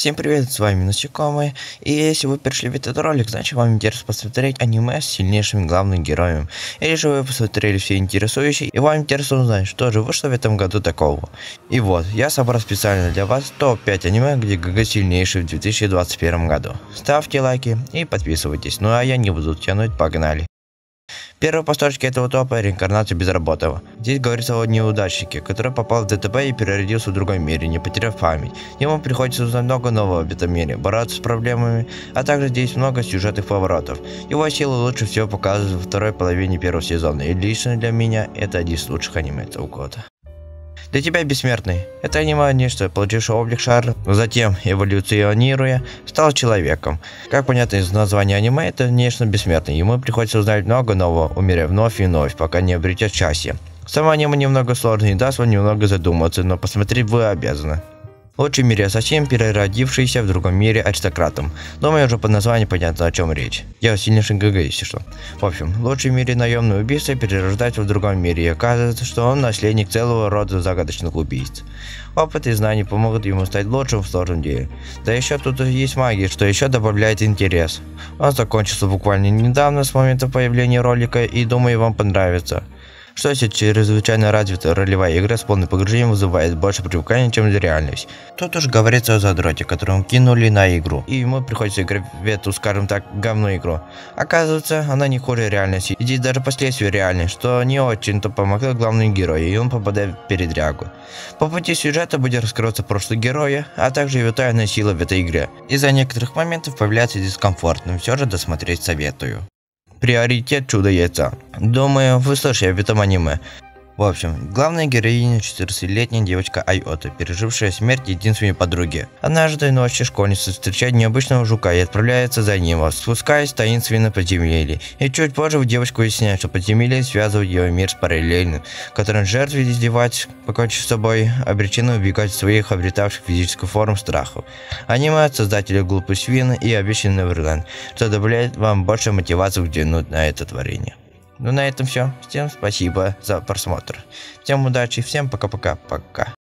Всем привет, с вами Насекомые, и если вы пришли в этот ролик, значит вам интересно посмотреть аниме с сильнейшим главным героем. Или же вы посмотрели все интересующие, и вам интересно узнать, что же вышло в этом году такого. И вот, я собрал специально для вас топ-5 аниме, где ГГ сильнейший в 2021 году. Ставьте лайки и подписывайтесь, ну а я не буду тянуть, погнали. Первая по строчке этого топа — реинкарнация Безработного. Здесь говорится о неудачнике, который попал в ДТП и переродился в другом мире, не потеряв память. Ему приходится узнать много нового в этом мире, бороться с проблемами, а также здесь много сюжетных поворотов. Его силы лучше всего показывают во второй половине первого сезона, и лично для меня это один из лучших аниме этого года. Для тебя, Бессмертный, это аниме нечто, получившее облик шара, затем, эволюционируя, стал человеком. Как понятно из названия аниме, это нечто Бессмертный, ему приходится узнать много нового, умеря вновь и вновь, пока не обретет счастье. Само аниме немного сложное и даст вам немного задуматься, но посмотреть вы обязаны. Лучший в мире ассасин, переродившийся в другом мире аристократом. Думаю, уже по названию понятно, о чем речь. Я сильнейший ГГ, если что. В общем, лучший в мире наемный убийца перерождается в другом мире, и оказывается, что он наследник целого рода загадочных убийц. Опыт и знания помогут ему стать лучшим в сложном деле. Да еще тут есть магия, что еще добавляет интерес. Он закончился буквально недавно с момента появления ролика, и думаю, вам понравится. Что если чрезвычайно развитая ролевая игра с полным погружением вызывает больше привыкания, чем реальность? Тут уж говорится о задроте, которому кинули на игру, и ему приходится играть в эту, скажем так, говную игру. Оказывается, она не хуже реальности, и здесь даже последствия реальны, что не очень-то помогло главному герою, и он попадает в передрягу. По пути сюжета будет раскрываться прошлое героя, а также его тайная сила в этой игре. Из-за некоторых моментов появляется дискомфорт, но все же досмотреть советую. Приоритет чудо-яйца. Думаю, вы слышали об этом аниме. В общем, главная героиня 14-летняя девочка Айота, пережившая смерть единственной подруги. Однажды ночью школьница встречает необычного жука и отправляется за ним, спускаясь в таинственное подземелье. И чуть позже девочка выясняет, что подземелье связывает ее мир с параллельным, в котором жертвы издевать, покончив с собой, обречены убегать от своих обретавших физическую форму страхов. Аниме от создателя Глупый свин и Обещанный Неверленд, что добавляет вам больше мотивации взглянуть на это творение. Ну на этом все. Всем спасибо за просмотр. Всем удачи, всем пока-пока-пока.